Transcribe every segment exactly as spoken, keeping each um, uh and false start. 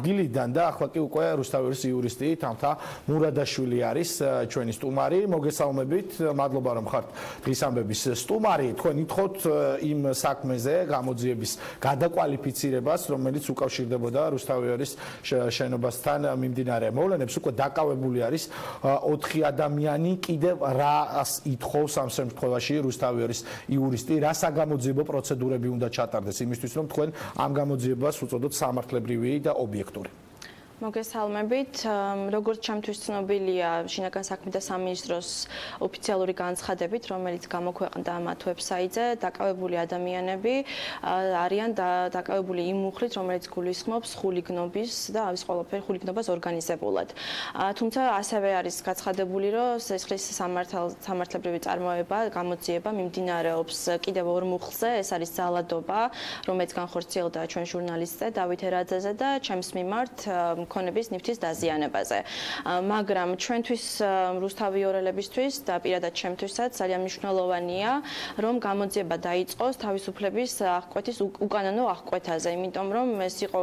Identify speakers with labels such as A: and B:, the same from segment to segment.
A: ადგილიდან და ახლა კი უკვე რუსთავის იურისტი თამთა მურადაშვილი არის ჩვენი სტუმარი. მოგესალმებით, მადლობა რომ ხართ დღის ამბების სტუმარი. თქვენ ითხოვთ იმ საქმეზე გამოძიების გადაკვალიფიცირებას, რომელიც უკავშირდებოდა რუსთავის შენობასთან მიმდინარე მოვლენებს. უკვე დაკავებული არის ოთხი ადამიანი. კიდევ რას ითხოვს ამ შემთხვევაში რუსთავის იურისტი, რა საგამოძიებო პროცედურები უნდა ჩატარდეს იმისთვის, რომ თქვენ ამ გამოძიებას უწოდოთ სამართლებრივი და ობიექტური.
B: მოგესალმებით. როგორც ჩემთვის ცნობილია, შინაგან საქმეთა სამინისტროს ოფიციალური განცხადებით, რომელიც გამოქვეყნდა მათ ვებსაიტზე, დაკავებული ადამიანები არიან დაკავებული იმ მუხლით, რომელიც გულისხმობს ხულიგნობის და ამის ყველაფერი ხულიგნობას ორგანიზებულად. თუმცა ასევე არის გაცხადებული, რომ სისხლის სამართლებრივი წარმოება, გამოძიება მიმდინარეობს კიდევ ორ მუხლზე, ეს არის ძალადობა, რომელიც განხორციელდა ჩვენ ჟურნალისტზე დავით ერაძეზე და ჩემს მიმართ ქონების ნივთის დაზიანებაზე. მაგრამ ჩვენთვის რუსთავიორელებისთვის და პირადად ჩემთვისაც ძალიან მნიშვნელოვანია, რომ გამოძიება დაიწყოს თავისუფლების აღკვეთის უკანონო აღკვეთაზე, იმიტომ რომ ეს იყო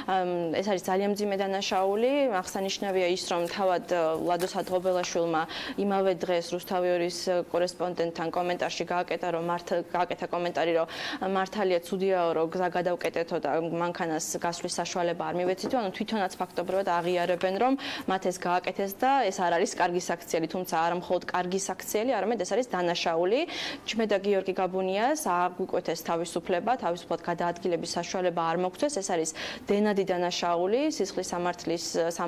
B: ეს არის ძალიან მძიმე დანაშაული. აღსანიშნავია ის, რომ თავად ლადო სადღობელაშვილმა იმავე დღეს რუსთავიორის კორესპონდენტთან კომენტარში გააკეთა, რომ გააკეთა კომენტარი, რომ მართალია ცუდიაო, რომ გზა გადავკეტეთო და მანქანას გასვლის საშუალება არ მივეცითო, ანუ თვითონაც ფაქტობრივად აღიარებენ, რომ მათ ეს გააკეთეს და ეს არ არის კარგი საქციელი, თუმცა არა მხოლოდ კარგი საქციელი, არამედ ეს არის დანაშაული. ჩვენ და გიორგი გაბუნიას აგვიკვეთეს თავისუფლება, თავისუფლად გადაადგილების საშუალება არ მოგცეს, ეს არის დენადი დანაშაული სისხლის სამართლის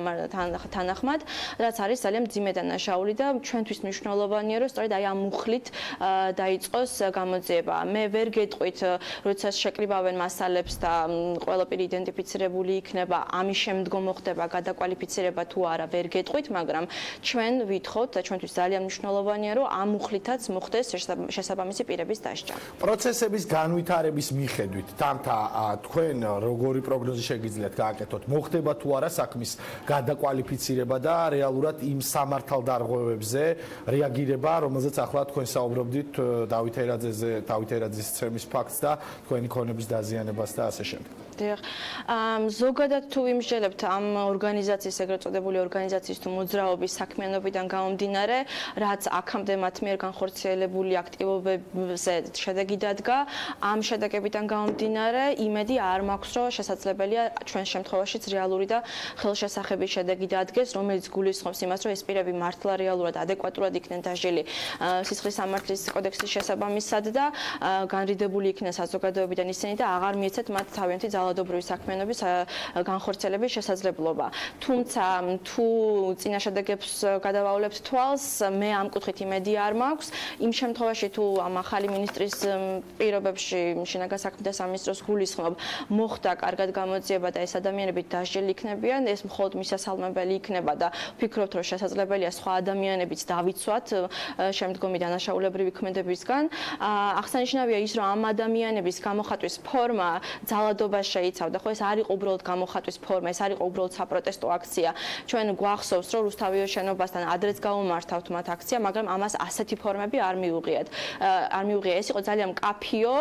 B: თანახმად, რაც არის ძალიან მძიმე დანაშაული და ჩვენთვის მნიშვნელოვანია, რომ სწორედ აი ამ მუხლით დაიწყოს გამოძიება. მე ვერ გეტყვით, როცა შეკრიბავენ მასალებს და ყველაფერი იდენტიფიცირებული იქნება, ამის შემდგომ მოხდება გადაკვალიფიცირება თუ არა, ვერ გეტყვით, მაგრამ ჩვენ ვითხოვთ და ჩვენთვის ძალიან მნიშვნელოვანია, რომ ამ მუხლითაც მოხდეს შესაბამისი პირების დასჯა.
A: პროცესების განვითარების მიხედვით, თამთა თქვენ როგორი პროგნოზი შეგიძლიათ გააკეთოთ, მოხდება თუ არა საქმის გადაკვალიფიცირება და რეალურად იმ სამართალდარღვევებზე რეაგირება, რომელზეც ახლა თქვენ საუბრობდით დავით ერაძეზე, დავით ერაძის ცემის ფაქტს და თქვენი ქონების დაზიანებას და ასე შემდეგ.
B: დიახ. ზოგადად თუ ვიმსჯელებთ ამ ორგანიზაციის, ეგრეთ წოდებული ორგანიზაციის თუ მოძრაობის საქმიანობიდან გამომდინარე, რაც აქამდე მათ მიერ განხორციელებული აქტივობებზე შედეგი დადგა, ამ შედეგებიდან გამომდინარე, იმედი არ მაქვს, რომ შესაძლებელია ჩვენ შემთხვევაშიც რეალური და ხელშესახების შედეგი დადგეს, რომელიც გულისხმობს იმას, რომ ეს პირები მართლა რეალურად ადეკვატურად იქნენ დაჟილი სისხლის სამართლის კოდექსის შესაბამისად და განრიდებული იქნენ საზოგადოებიდან ისინი და აღარ მიეცეთ მათ თავიანთი ძალადობრივი საქმიანობის განხორციელების შესაძლებლობა. თუმცა თუ წინა შედეგებს გადავავლებთ თვალს, მე ამ კუთხით იმედი არ მაქვს. იმ შემთხვევაში თუ ამ ახალი მინისტრის პირობებში შინაგან საქმეთა სამინისტროს გულისხმობ მოხდა კარგად გამოძიება და ეს ადამიანები დასჯილი იქნებიან, ეს მხოლოდ მისასალმებელი იქნება და ვფიქრობთ, რომ შესაძლებელია სხვა ადამიანებიც დავიცვათ შემდგომი დანაშაულებრივი ქმედებისგან. აღსანიშნავია ის, რომ ამ ადამიანების გამოხატვის ფორმა ძალადობა შეიცავდა, ხო ეს არ იყო უბრალოდ გამოხატვის ფორმა, ეს არ იყო უბრალოდ საპროტესტო აქცია. ჩვენ გვახსოვს, რომ რუსთავის შენობასთან ადრეც გაუმართავთ მათ აქცია, მაგრამ ამას ასეთი ფორმები არ მიუღიათ. არ მიუღია, ეს იყო ძალიან მკაფიო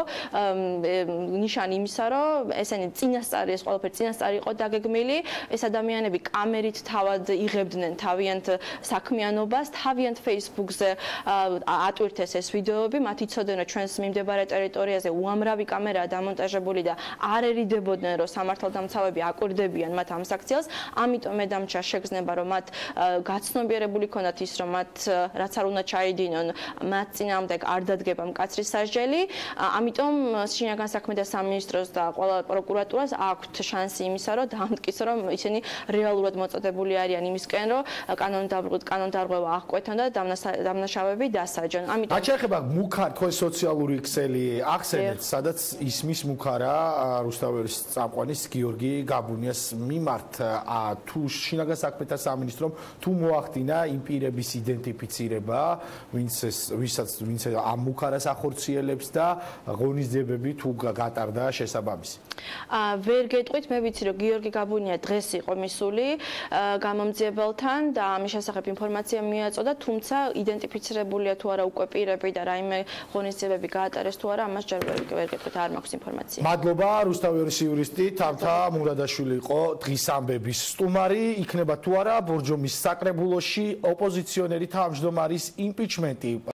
B: ნიშანი იმისა, რომ ესენი წინასწარი, ეს ყველაფერი წინასწარი იყო დაგეგმილი, ეს ადამიანები კამერით თავად იღებდნენ თავიანთ საქმიანობას, თავიანთ Facebook-ზე ატვირთეს ეს ვიდეოები, მათ იცოდნენ, რომ ჩვენს მიმდებარე ტერიტორიაზე უამრავი კამერაა დამონტაჟებული და არ ერიდებოდნენ, რომ სამართალდამცავები აკვირდებიან მათ ამ საქციელს, ამიტომ მე დამჭა შეგრძნება, რომ მათ გაცნობიერებული ქონდათ ის, რომ მათ რაც არ უნდა ჩაიდინონ, მათ წინააღმდეგ არ დადგება მკაცრი სასჯელი, ამიტომ შინაგან საქმეთა სამინისტროს და ყველა პროკურატურას აქვთ შანსი იმისა, რომ დაამტკიცონ, რომ ისინი რეალურად მოწოდებული არიან იმისკენ, რომ კანონდარღვევა აღკვეთონ და დამნაშავეები დასაჯონ.
A: ამიტომ რაც შეეხება მუქარ თქვენ სოციალური ქსელი ახსენეთ, სადაც ისმის მუქარა რუსთავის წამყვანის გიორგი გაბუნიას მიმართ, თუ შინაგან საქმეთა სამინისტრომ თუ მოახდინა იმ პირების იდენტიფიცირება, ვინც ეს ვისაც ვინც ამ მუქარას ახორციელებს და ღონისძიებები თუ გატარდა შესაბამისი.
B: ვერ გეტყვით, მე ვიცი, რომ გიორგი გაბუნია დღეს იყო მისული გამომძიებელთან და ამის შესახებ ინფორმაცია მიაწოდა, თუმცა იდენტიფიცირებულია თუ არა უკვე პირები და რაიმე ღონისძიებები გაატარეს თუ არა, ამას ჯერ ვერ გეტყვით, არ მაქვს ინფორმაცია.
A: მადლობა, რუსთავის იურისტი თამთა მურადაშვილი იყო დღის ამბების სტუმარი. იქნება თუ არა ბორჯომის საკრებულოში ოპოზიციონერი თავმჯდომარის იმპიჩმენტი